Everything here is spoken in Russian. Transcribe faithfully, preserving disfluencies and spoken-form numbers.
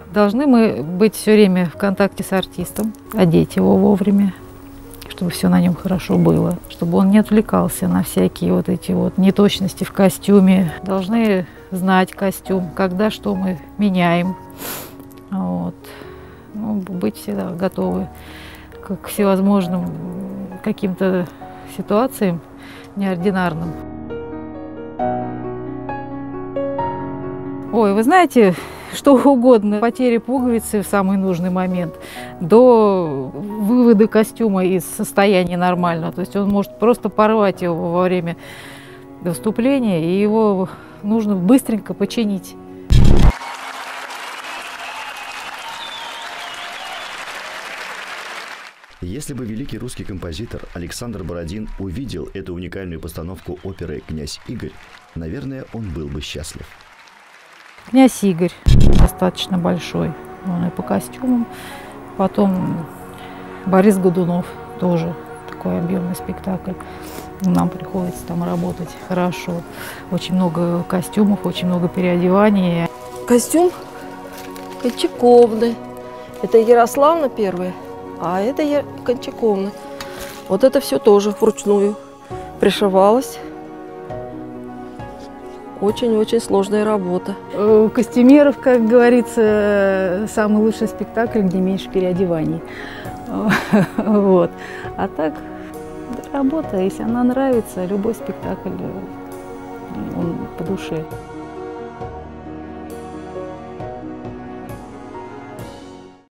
Должны мы быть все время в контакте с артистом, одеть его вовремя, чтобы все на нем хорошо было, чтобы он не отвлекался на всякие вот эти вот неточности в костюме. Должны знать костюм, когда что мы меняем. Вот. Ну, быть всегда готовы к всевозможным каким-то ситуациям неординарным. Ой, вы знаете, что угодно, потери пуговицы в самый нужный момент, до вывода костюма из состояния нормального. То есть он может просто порвать его во время выступления, и его нужно быстренько починить. Если бы великий русский композитор Александр Бородин увидел эту уникальную постановку оперы «Князь Игорь», наверное, он был бы счастлив. «Князь Игорь» достаточно большой, он и по костюмам. Потом Борис Годунов, тоже такой объемный спектакль. Нам приходится там работать хорошо. Очень много костюмов, очень много переодеваний. Костюм Кончаковны. Это Ярославна первая, а это Кончаковна. Вот это все тоже вручную пришивалось. Очень-очень сложная работа. У костюмеров, как говорится, самый лучший спектакль, где меньше переодеваний. Вот. А так, работа, если она нравится, любой спектакль, он по душе.